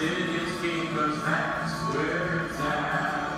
city's king, 'cause that's where it's at.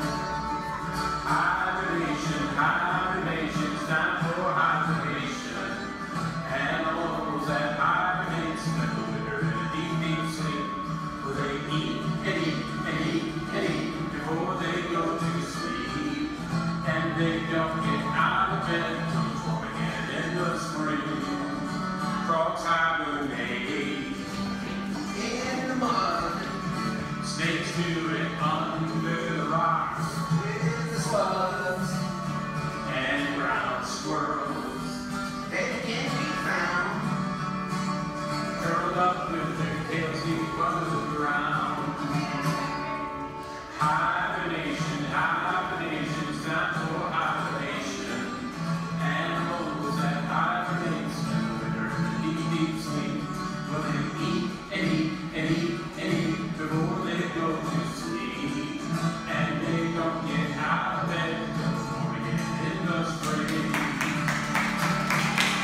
Hibernation, hibernation's time for hibernation. Animals that hibernate spend the winter in a deep, deep sleep. Well, they eat and eat and eat and eat before they go to sleep. And they don't get out of bed till it's warm again in the spring. Frogs hibernate In the mud, snakes do it under the rocks, with the slugs, and ground squirrels they can be found curled up with